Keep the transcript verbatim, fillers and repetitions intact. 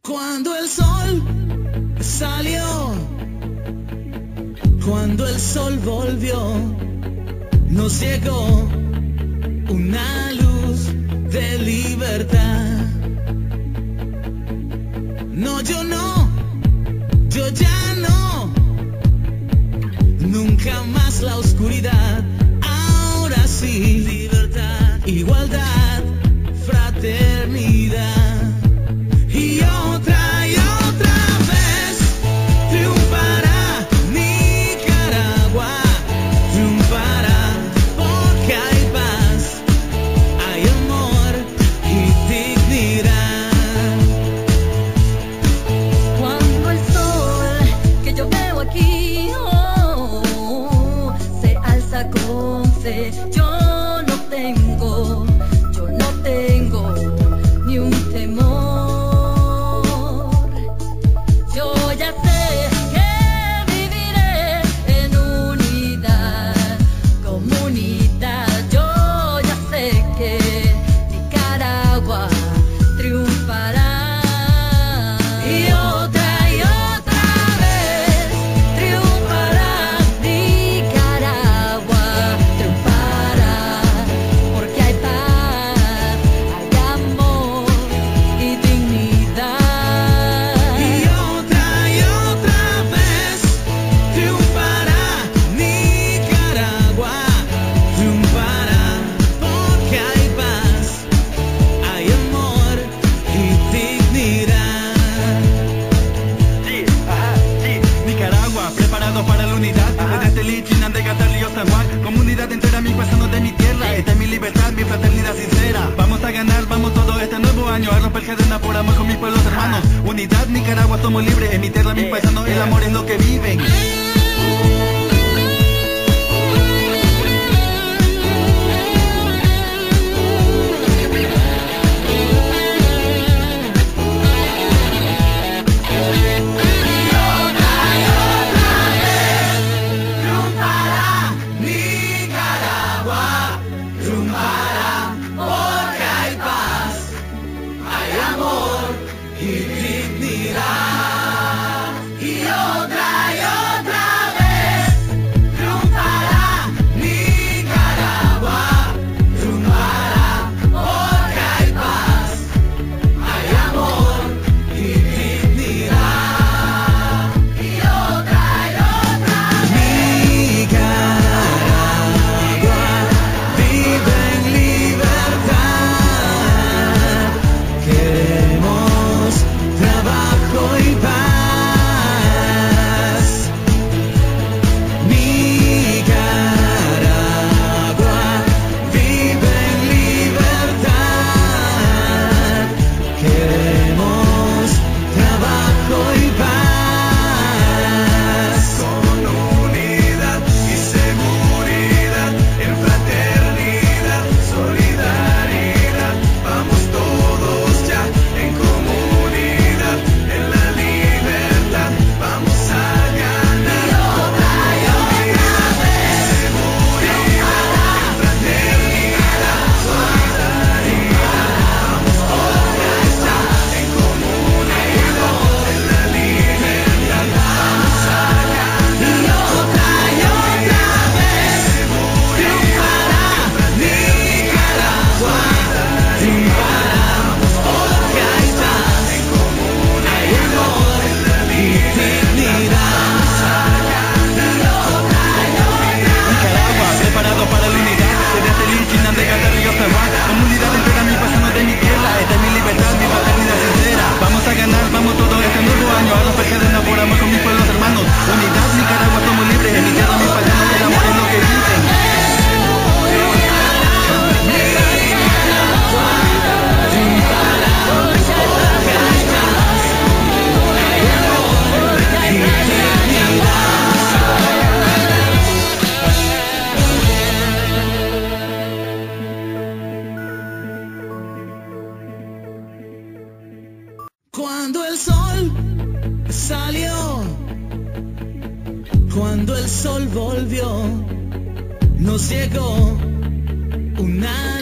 Cuando el sol salió, cuando el sol volvió, nos llegó una luz de libertad. No, yo no, yo ya no, nunca más la oscuridad. Ahora sí, libertad, igualdad, fraternidad. Y otra y otra vez triunfará Nicaragua, triunfará porque hay paz, hay amor y dignidad. Cuando el sol que yo veo aquí oh, se alza con fe, yo no tengo, yo no tengo ni un temor. Para la unidad, desde Lichinan de Gatalio San Juan, comunidad entera, mis paisanos de mi tierra, esta es mi libertad, mi fraternidad sincera. Vamos a ganar, vamos todo este nuevo año a romper cadenas por amor con mis pueblos hermanos. Unidad, Nicaragua, somos libres, en mi tierra, mis paisanos, el amor es lo que viven. Cuando el sol salió, cuando el sol volvió, nos llegó una